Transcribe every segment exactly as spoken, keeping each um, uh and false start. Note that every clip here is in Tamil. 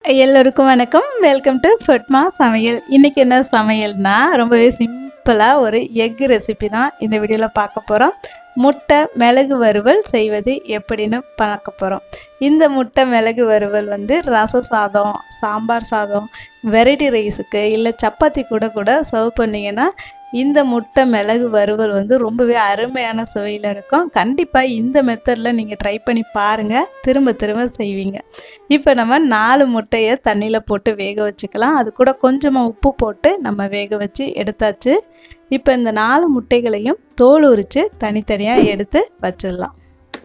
எல்லோருக்கும் வணக்கம். வெல்கம் டு ஃபட்மா சமையல். இன்றைக்கி என்ன சமையல்னா ரொம்பவே சிம்பிளாக ஒரு எக் ரெசிபி தான் இந்த வீடியோவில் பார்க்க போகிறோம். முட்டை மிளகு வறுவல் செய்வது எப்படின்னு பார்க்க போகிறோம். இந்த முட்டை மிளகு வறுவல் வந்து ரச சாதம், சாம்பார் சாதம், வெரைட்டி ரைஸுக்கு இல்லை சப்பாத்தி கூட கூட சர்வ் பண்ணிங்கன்னா இந்த முட்டை மிளகு வறுவல் வந்து ரொம்பவே அருமையான சுவையில் இருக்கும். கண்டிப்பாக இந்த மெத்தடில் நீங்கள் ட்ரை பண்ணி பாருங்கள், திரும்ப திரும்ப செய்வீங்க. இப்போ நம்ம நாலு முட்டையை தண்ணியில் போட்டு வேக வச்சுக்கலாம். அது கூட கொஞ்சமாக உப்பு போட்டு நம்ம வேக வச்சு எடுத்தாச்சு. இப்போ இந்த நாலு முட்டைகளையும் தோல் உரித்து தனித்தனியாக எடுத்து வச்சிடலாம்.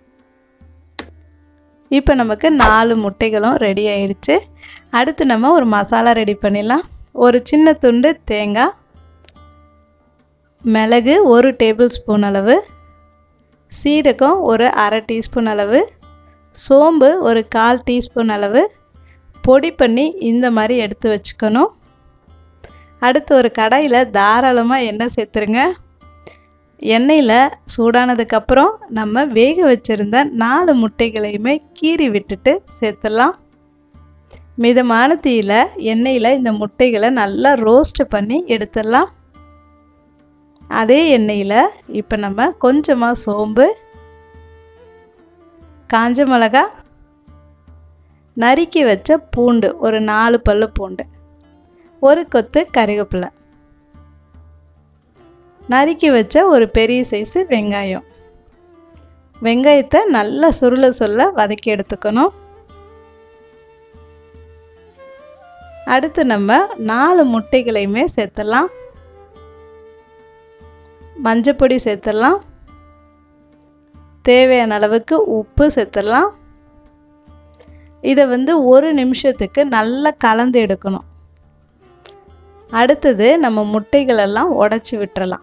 இப்போ நமக்கு நாலு முட்டைகளும் ரெடி ஆயிடுச்சு. அடுத்து நம்ம ஒரு மசாலா ரெடி பண்ணிடலாம். ஒரு சின்ன துண்டு தேங்காய், மிளகு ஒரு டேபிள் ஸ்பூன் அளவு, சீரகம் ஒரு அரை டீஸ்பூன் அளவு, சோம்பு ஒரு கால் டீஸ்பூன் அளவு பொடி பண்ணி இந்த மாதிரி எடுத்து வச்சுக்கணும். அடுத்து ஒரு கடாயில் தாராளமாக எண்ணெய் சேர்த்துருங்க. எண்ணெயில் சூடானதுக்கப்புறம் நம்ம வேக வச்சுருந்த நாலு முட்டைகளையுமே கீறி விட்டுட்டு சேர்த்துடலாம். மிதமான தீயில் எண்ணெயில் இந்த முட்டைகளை நல்லா ரோஸ்ட் பண்ணி எடுத்துடலாம். அதே எண்ணெயில் இப்போ நம்ம கொஞ்சமாக சோம்பு, காஞ்ச மிளகா, நறுக்கி வச்ச பூண்டு ஒரு நாலு பல்லு பூண்டு, ஒரு கொத்து கறிவேப்பிலை, நறுக்கி வச்ச ஒரு பெரிய சைஸு வெங்காயம், வெங்காயத்தை நல்லா சுருள சொல்ல வதக்கி எடுத்துக்கணும். அடுத்து நம்ம நாலு முட்டைகளையுமே சேர்த்துடலாம். மஞ்சப்பொடி சேர்த்துடலாம். தேவையான அளவுக்கு உப்பு சேர்த்துடலாம். இதை வந்து ஒரு நிமிஷத்துக்கு நல்லா கலந்து எடுக்கணும். அடுத்தது நம்ம முட்டைகளெல்லாம் உடைச்சி விட்டுறலாம்.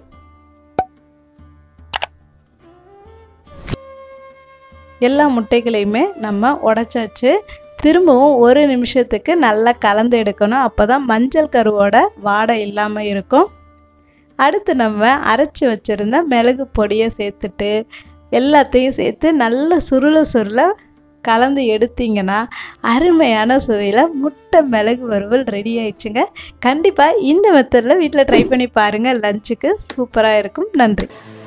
எல்லா முட்டைகளையுமே நம்ம உடைச்சாச்சு. திரும்பவும் ஒரு நிமிஷத்துக்கு நல்லா கலந்து எடுக்கணும். அப்போ தான் மஞ்சள் கருவோட வாடை இல்லாமல் இருக்கும். அடுத்து நம்ம அரைச்சி வச்சுருந்த மிளகு பொடியை சேர்த்துட்டு எல்லாத்தையும் சேர்த்து நல்லா சுருள சுருள கலந்து எடுத்திங்கன்னா அருமையான சுவையில் முட்டை மிளகு வறுவல் ரெடி ஆயிடுச்சுங்க. கண்டிப்பாக இந்த மெத்தடில் வீட்டில் ட்ரை பண்ணி பாருங்கள். லஞ்சுக்கு சூப்பராக இருக்கும். நன்றி.